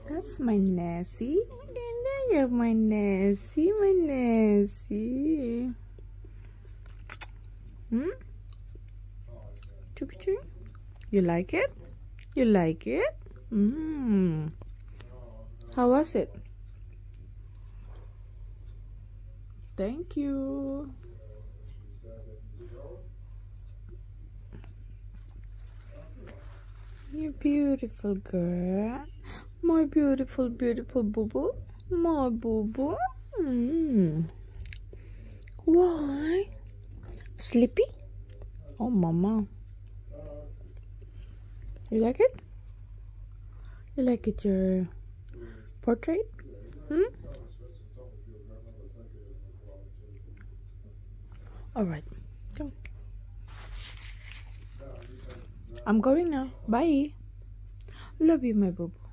That's my Nessie. And there you have my Nessie, my Nessie. Chuki. You like it? You like it? How was it? Thank you. You beautiful girl. My beautiful, beautiful boo-boo. My boo-boo. Why? Sleepy? Oh, mama. You like it? You like it, your portrait? Alright. Go. I'm going now. Bye. Love you, my boo-boo.